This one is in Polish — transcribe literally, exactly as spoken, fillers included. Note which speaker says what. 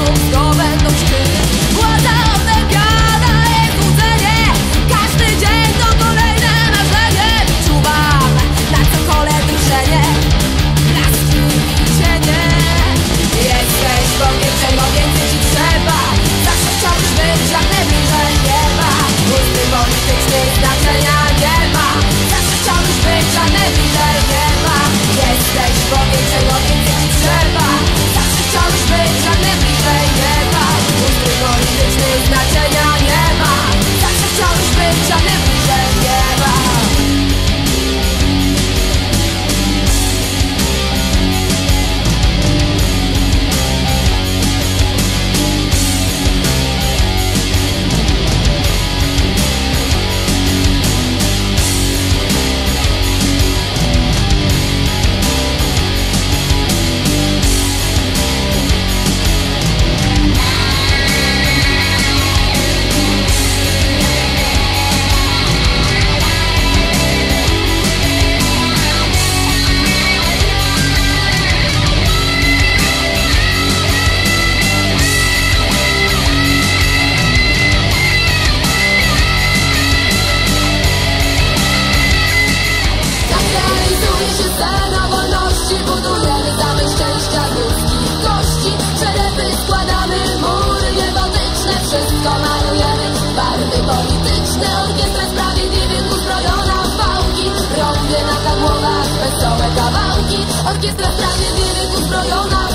Speaker 1: znów zdobędą szczyt. Władza otępiona jest złudzenie, każdy dzień to kolejne marzenie. Czuwam na cokole drżenie, blaski i cienie. Jesteś Bogiem, czego więcej ci trzeba? Zawsze chciałbyś być jak najbliżej nieba. Ustrój polityczny znaczenia nie ma. Zawsze chciałbyś być jak najbliżej nieba. Jesteś Bogiem, czego więcej ci trzeba? Zawsze chciałbyś być jak najbliżej nieba. Ustrój polityczny znaczenia nie ma. Zawsze chciałbyś być jak najbliżej nieba. Wszystko malujemy, barwy polityczne, orkiestra sprawiedliwych uzbrojona w pałki. Rąbie na głowach wesołe kawałki, orkiestra sprawiedliwych uzbrojona